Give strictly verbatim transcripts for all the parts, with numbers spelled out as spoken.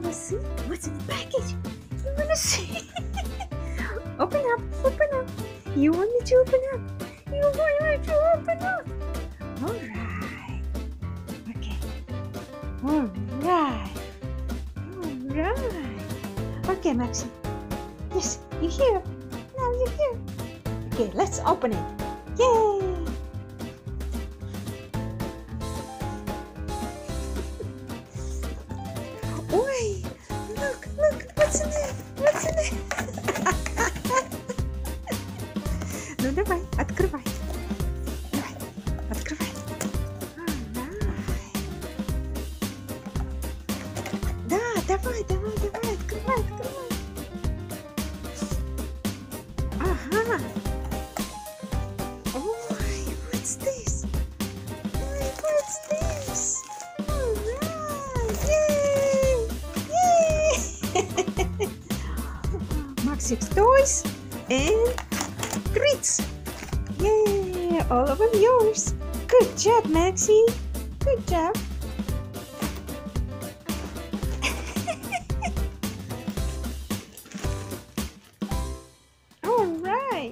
wanna see what's in the package? You wanna see? Open up, open up. You want me to open up? You want me to open up? Alright. Okay. Alright. Alright. Okay, Maxie. Yes, you're here. Now you're here. Okay, let's open it. Yay! Ой, look, look, what's in it? What's in it? Ну давай, открывай. Давай, открывай. Alright. Да, давай, давай, давай, открывай, открывай. Ага. Ой, what's this? Ой, what's this? Alright, yay! Yay! Maxie's toys and treats. Yay! All of them yours. Good job, Maxie. Good job. All right.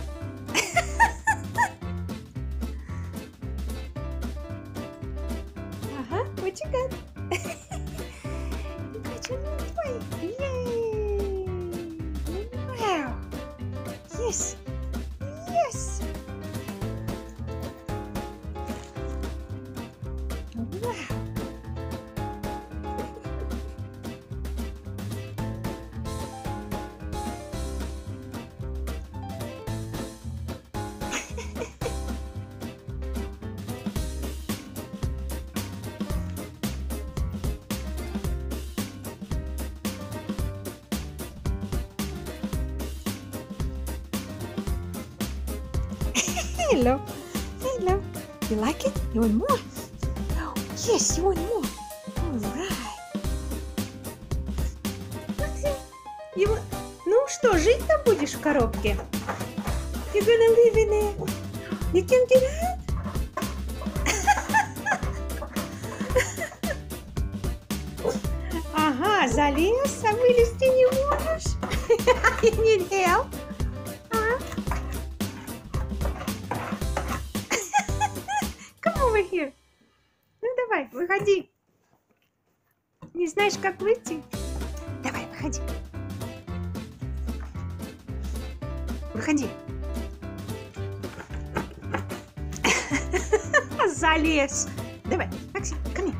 Uh-huh. What you got? You got your new toy. Yay! Wow. Yes. Yes. Wow. Hello. Hello. You like it? You want more? Oh, yes, you want more. All right. You want... Ну что, жить-то будешь в коробке? You're gonna live in it. You can get out? Ага, залез, а вылезти не можешь? You need help? Over here. Ну давай, выходи. Не знаешь, как выйти? Давай, выходи. Выходи. Залез. Давай, Максим, ко мне.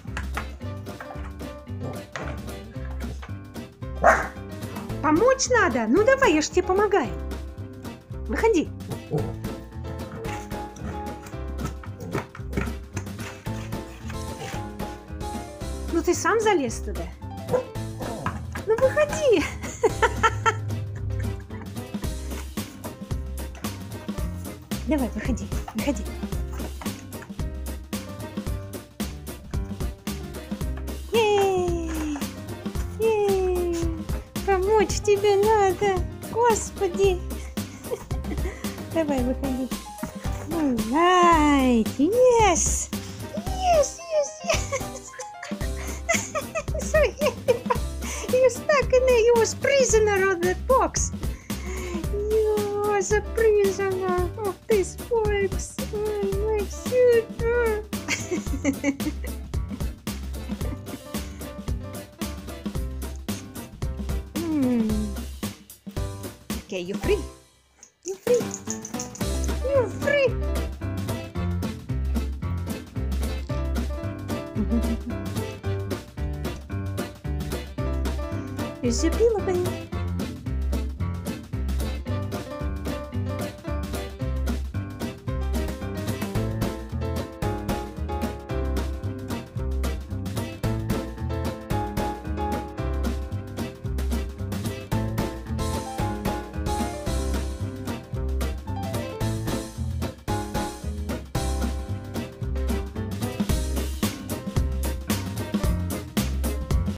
Помочь надо. Ну давай, я ж тебе помогаю. Выходи. Ну ты сам залез туда. Ну выходи. Давай, выходи, выходи. Ей, ей, помочь тебе надо, Господи. Давай, выходи. Alright, yes, yes, yes, yes. So you're stuck in there. You was prisoner of that box. You was a prisoner of this box. Oh, my super. Hmm. Okay, you're free. You're free. You're free. Here's your pillow, baby.